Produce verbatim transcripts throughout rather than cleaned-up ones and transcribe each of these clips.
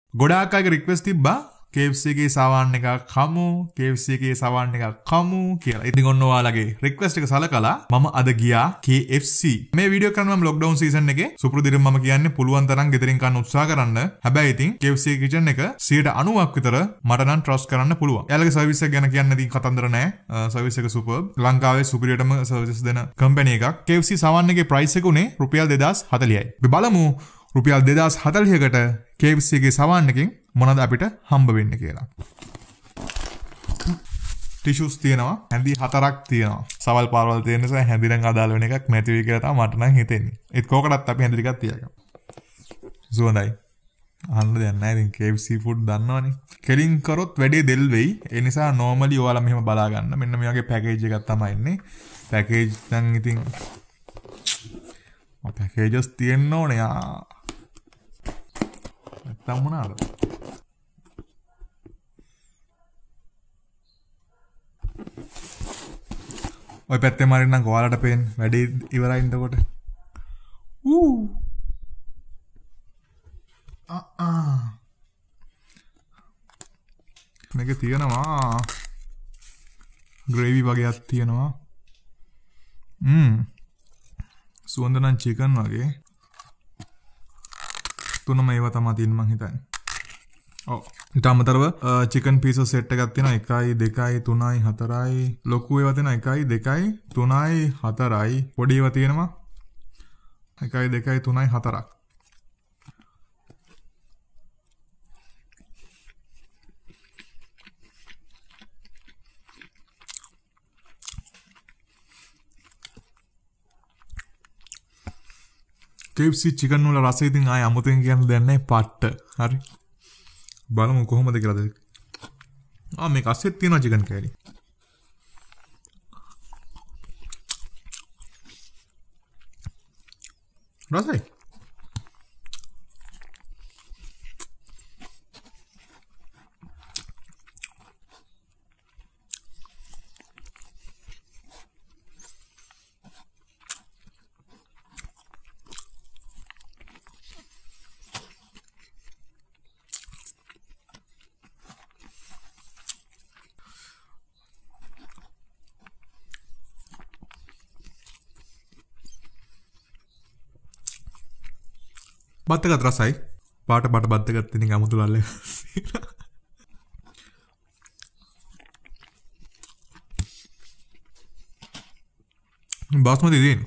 ගොඩාක් අයගේ රික්වෙස්ට් තිබ්බා K F C එකේ සාවාන් එකක් කමු K F C එකේ සාවාන් එකක් කමු කියලා. ඉතින් ඔන්න ඔයාලගේ රික්වෙස්ට් එක සලකලා මම අද ගියා K F C. මේ වීඩියෝ කරන මම ලොක්ඩවුන් සීසන් එකේ සුපුරුදිරින් මම කියන්නේ පුළුවන් තරම් ගෙදරින් කන්න උත්සාහ කරන්න. හැබැයි ඉතින් K F C කිචන් එක සියයට අනූවක් විතර මට නම් ට්‍රස්ට් කරන්න පුළුවන්. එයාලගේ සර්විස් එක ගැන කියන්න ඉතින් කතන්දර නැහැ. සර්විස් එක සුපර්. ලංකාවේ සුපිරියටම සර්විස් දෙන කම්පැනි එකක්. K F C සාවාන් එකේ ප්‍රයිස් එක උනේ රුපියල් දෙදාස් හතලිහයි. අපි බලමු රුපියල් දෙදාස් හතලිහකට K F C එකේ සාවාන් එකකින් මොනවද අපිට හම්බ වෙන්නේ කියලා. ටිෂුස් තියෙනවා. හැඳි හතරක් තියෙනවා. සවල් පාරවල් තියෙන නිසා හැඳිරන් අදාළ වෙන එකක් නැති වෙයි කියලා තමයි මට නම් හිතෙන්නේ. ඒත් කෝකටත් අපි හැඳි ටිකක් තියාගමු. සුවඳයි. අහන්න දෙයක් නැහැ. ඉතින් K F C ෆුඩ් දන්නවනේ. කෙලින් කරොත් වැඩේ දෙල් වෙයි. ඒ නිසා normally ඔයාලා මෙහෙම බලා ගන්න. මෙන්න මේ වගේ පැකේජ් එකක් තමයි ඉන්නේ. පැකේජ් නම් ඉතින් ඔය පැකේජස් තියෙන්න ඕනේ. ආ නැත්තම් මොනවාද? ඔය පැත්තේ මාරින් නම් ඔයාලට පේන වැඩේ ඉවරයි නේද? ඌ ආ ආ මේක තියෙනවා ග්‍රේවි වගේක් තියෙනවා. ම්ම් සුවඳ නම් චිකන් වගේ. තුනම ඒවා තමයි තියෙන්නේ මං හිතන්නේ. ඔව්. ඊට අමතරව චිකන් පීසස් සෙට් එකක් තියෙනවා. එකයි දෙකයි තුනයි හතරයි. ලොකු ඒවා තියෙනවා. එකයි දෙකයි තුනයි හතරයි. පොඩි ඒවා තියෙනවා. එකයි දෙකයි තුනයි හතරක්. K F C chicken වල රසය ඉතින් ආය අමුතෙන් කියන්න දෙයක් නැහැ. පට්ට. හරි. බලමු කොහොමද කියලාද. ආ මේක අස්සෙත් තියෙනවා chicken කෑලි. රසයි. බත් එකත් රසයි. පාට පාට බත් එකත් ඉතින් අමුතුලල්ල. බාස්මති දින.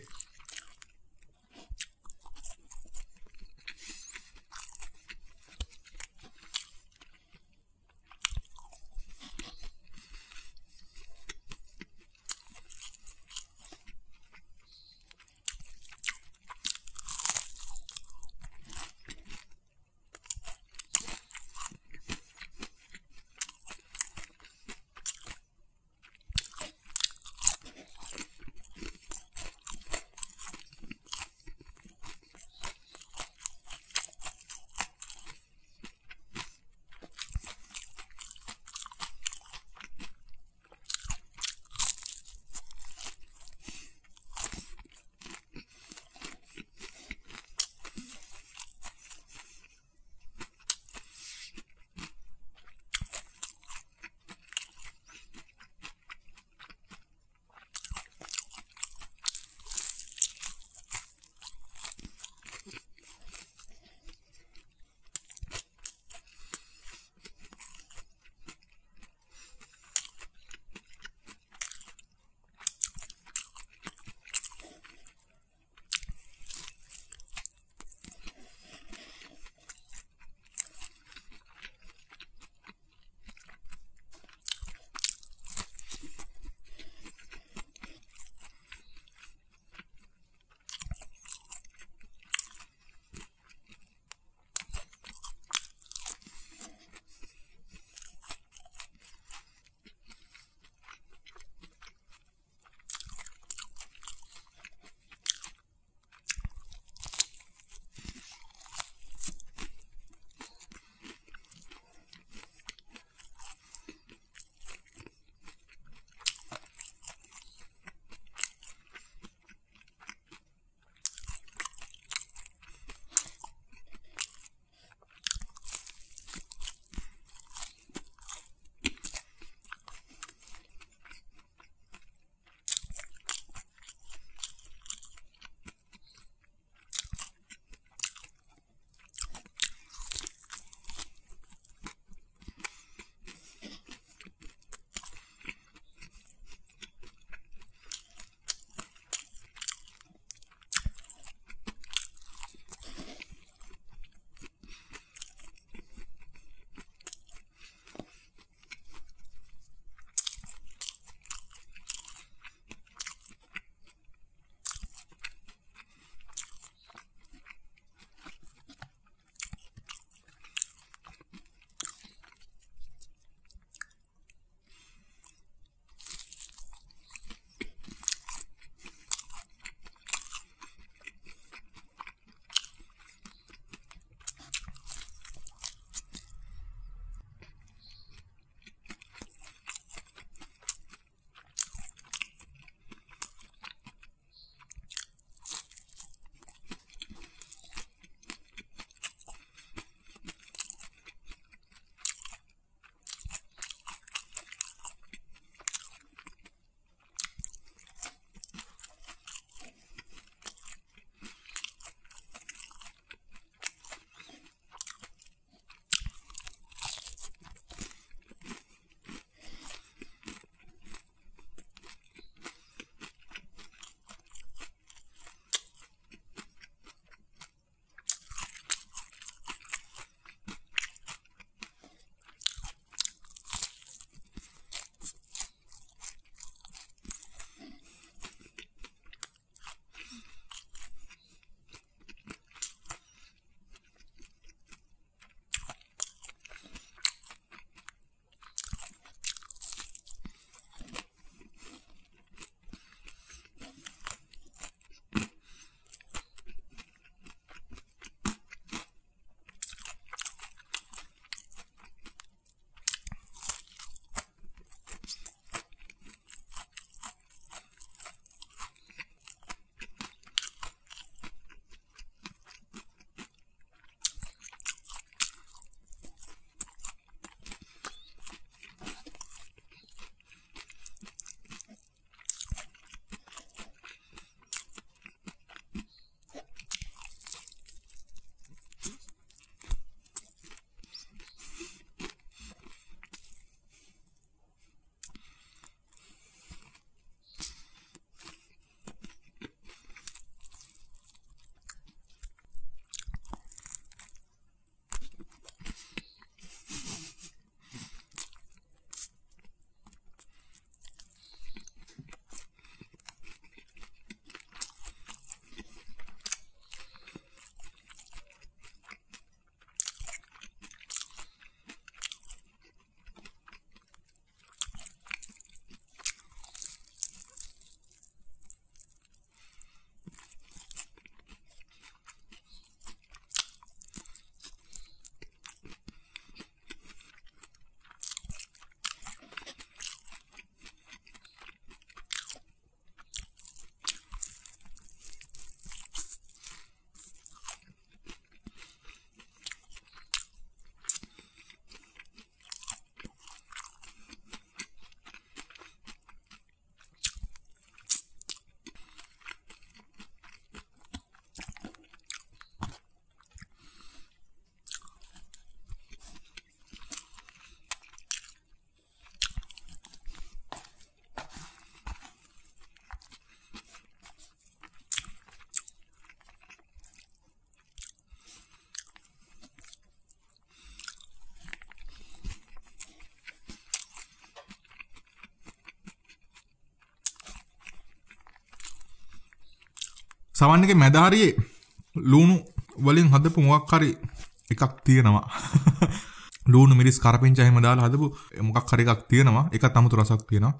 සවන් එකේ මැද හරියේ ලුණු වලින් හදපු මොකක් හරි එකක් තියෙනවා. ලුණු මිරිස් කරපිංචා එහෙම දාලා හදපු මොකක් හරි එකක් තියෙනවා. ඒකත් අමුතු රසක් තියෙනවා.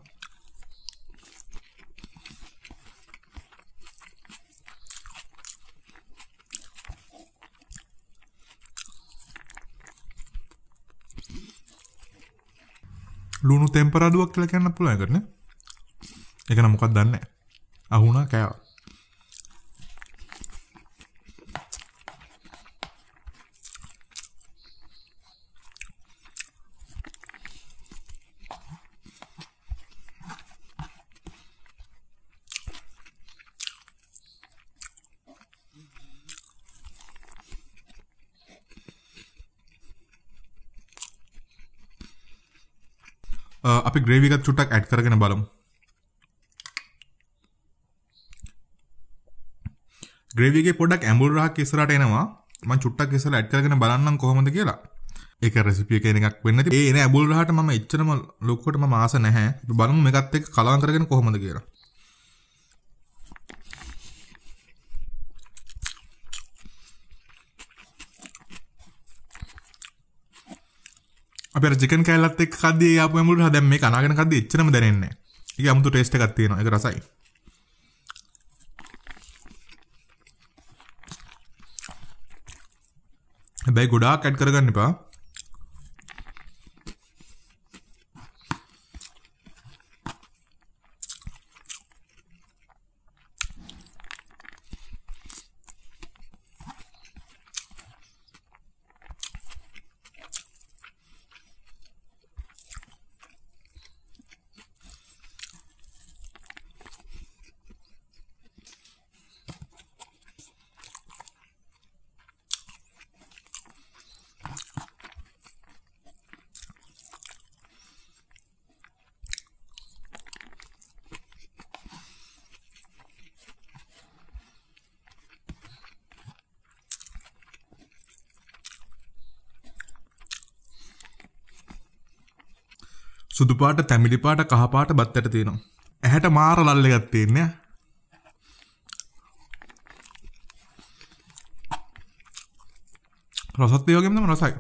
ලුණු ටෙම්පරාදුවක් කියලා කියන්න පුළුවන් එකට නේ. ඒක නම් මොකක්ද දන්නේ නැහැ. අහුණා කෑවා. අපි ග්‍රේවි එකත් චුට්ටක් ඇඩ් කරගෙන බලමු. ග්‍රේවි එකේ පොඩ්ඩක් ඇඹුල් රහක් ඉස්සරහට එනවා. මම චුට්ටක් ඉස්සරහ ඇඩ් කරගෙන බලන්නම් කොහොමද කියලා. ඒක රෙසිපි එකේ එකක් වෙන්නේ නැති. ඒ එන ඇඹුල් රහට මම එච්චරම ලොකුවට මම ආස නැහැ. අපි බලමු මේකත් එක්ක කලවම් කරගෙන කොහොමද කියලා. අපි අර චිකන් කෑල්ලත් එක්ක කද්දී ආපු ඇඹුල් රහ දැන් මේක අනාගෙන කද්දී එච්චරම දැනෙන්නේ නැහැ. ඒක 아무තු ටේස්ට් එකක් තියෙනවා. ඒක රසයි. හැබැයි ගොඩාක් ඇඩ් කරගන්න එපා. සුදු පාට, තැඹිලි පාට, කහ පාට බත් ඇට තියෙනවා. ඇහැට මාර ලල් එකක් තියෙන්නේ. රසත් ඒ වගේම තමයි රසයි.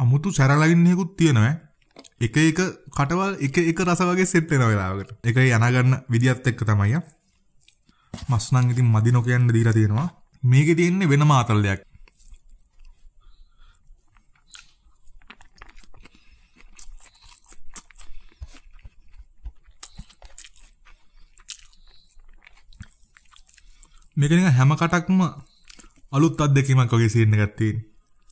අමුතු සැරලයින්නේකුත් තියෙනවා. එක එක කටවල් එක එක රස වගේ සෙට් වෙන වෙලාවකට. ඒක යන ගන්න විදියත් එක්ක තමයි. මස් නම් ඉතින් මදි නොකියන්න දීලා තියෙනවා. මේකේ තියෙන්නේ වෙනම ආතල්ලයක්. මේක නිකන් හැම කටක්ම අලුත් අත්දැකීමක් වගේ සීන් එකක් තියෙනවා.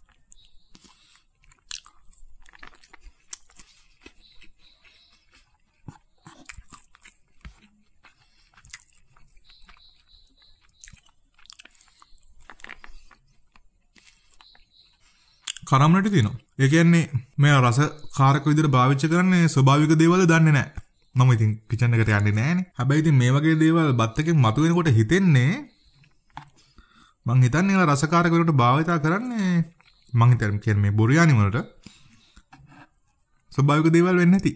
කරම්නට තියෙනවා. ඒ කියන්නේ මේ රස කාරක විදිහට භාවිත කරන්නේ ස්වභාවික දේවල් දන්නේ නැහැ. මම ඉතින් කිචන් එකට යන්නේ නැහනේ. හැබැයි ඉතින් මේ වගේ දේවල් බත් එකෙන් මතුවෙනකොට හිතෙන්නේ මං හිතන්නේ ඒලා රසකාරක වලට භාවිත කරන්නේ මං හිතන්නේ කියන්නේ මේ බොරියානි වලට ස්වභාවික දේවල් වෙන්නේ නැති.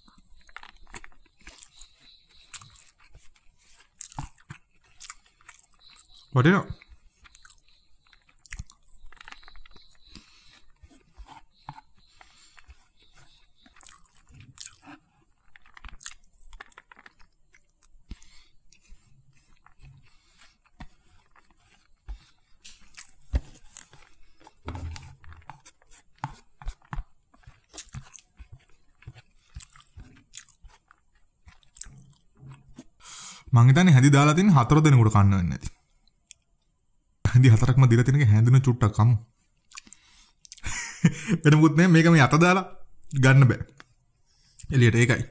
වටිනවා. මං හිතන්නේ හැදි දාලා තියෙන හතර දෙනෙකුට කන්න වෙන්නේ නැති. හැදි හතරක්ම දීලා තියෙනක හැඳුන චුට්ටක් කමු. එතන මොකුත් නෑ මේක මේ අත දාලා ගන්න බෑ. එළියට ඒකයි.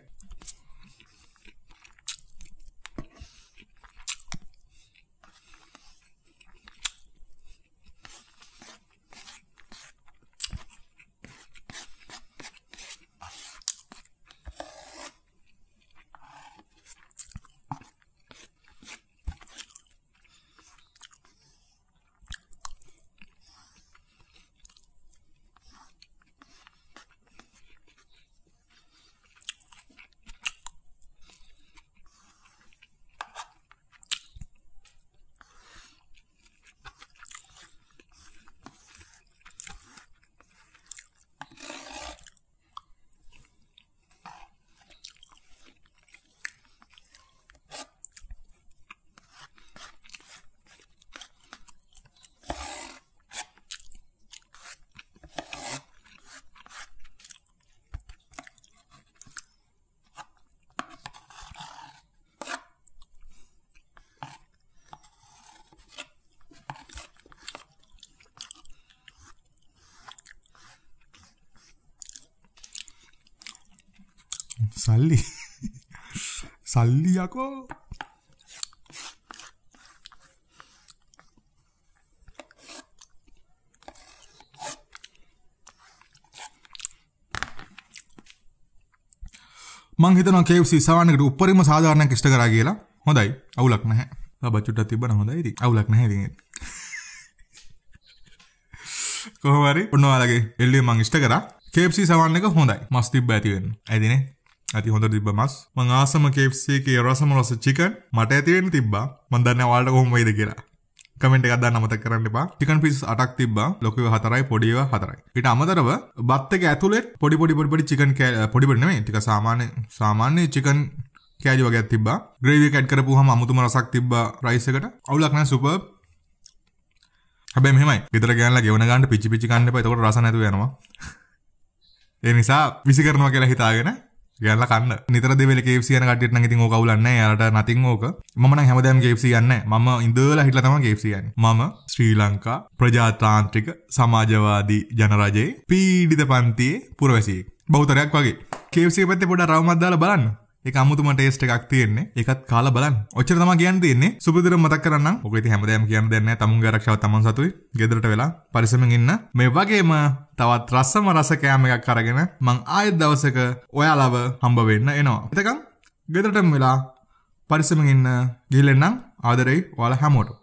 සල්ලි සල්ලි යකෝ මං හිතනවා K F C සවන්නකට උපරිම සාධාරණයක් ඉෂ්ට කරා කියලා. හොඳයි. අවුලක් නැහැ. බච්චුට්ටක් තිබ්බනම් හොඳයි ඉතින්. අවුලක් නැහැ ඉතින්. කොහොම හරි ඔන්න ඔයාලගේ එල්ලේ මං ඉෂ්ට කරා. K F C සවන්න එක හොඳයි. මස් තිබ්බ ඇති වෙන්න. ඇයිදනේ? ඇති හොඳ තිබ්බ මස්. මං ආසම K F C එකේ රසම රස චිකන් මට ඇති වෙන්න තිබ්බා. මං දන්නේ ඔයාලට කොහොම වෙයිද කියලා. කමෙන්ට් එකක් දාන්න අමතක කරන්න එපා. චිකන් පීස් අටක් තිබ්බා. ලොකු ඒවා හතරයි, පොඩි ඒවා හතරයි. ඊට අමතරව බත් එක ඇතුලේ පොඩි පොඩි පොඩි පොඩි චිකන් පොඩි පොඩි නෙමෙයි. ටික සාමාන්‍ය සාමාන්‍ය චිකන් කෑලි වගේක් තිබ්බා. ග්‍රේවි එක ඇඩ් කරපුවාම අමුතුම රසක් තිබ්බා රයිස් එකට. අවුලක් නැහැ සුපර්. හැබැයි මෙහෙමයි. ගෙදර ගෑනලා ගෙවන ගන්න පිච්චි පිච්චි කන්න එපා. එතකොට රස නැතුව යනවා. ඒ නිසා විසි කරනවා කියලා හිතාගෙන ගෑනලා කන්න. නිතර දෙවෙලේ K F C යන කට්ටියට නම් ඉතින් ඕක අවුලක් නැහැ. යාලට නතින් ඕක. මම නම් හැමදාම K F C යන්නේ නැහැ. මම ඉඳලා හිටලා තමයි K F C යන්නේ. මම ශ්‍රී ලංකා ප්‍රජාතාන්ත්‍රික සමාජවාදී ජනරජයේ පීඩිත පන්තියේ පුරවැසියෙක්. බහුතරයක් වගේ. K F C පැත්තේ පොඩ්ඩක් රවුමක් දාලා බලන්න. ඒක අමුතුම ටේස්ට් එකක් තියෙන්නේ. ඒකත් කාලා බලන්න. ඔච්චර තමයි කියන්න තියෙන්නේ. සුබදින මතක් කරන්නම්. ඔක ඉතින් හැමදාම කියන්න දෙයක් නැහැ. තමුන්ගේ ආරක්ෂාව තමන් සතුයි. ගෙදරට වෙලා පරිස්සමෙන් ඉන්න. මේ වගේම තවත් රසම රස කෑම එකක් අරගෙන මං ආයෙත් දවසක ඔයාලව හම්බ වෙන්න එනවා. එතකන් ගෙදරටම වෙලා පරිස්සමෙන් ඉන්න. ගිහින් එන්නම්. ආදරෙයි ඔයාලා හැමෝටම.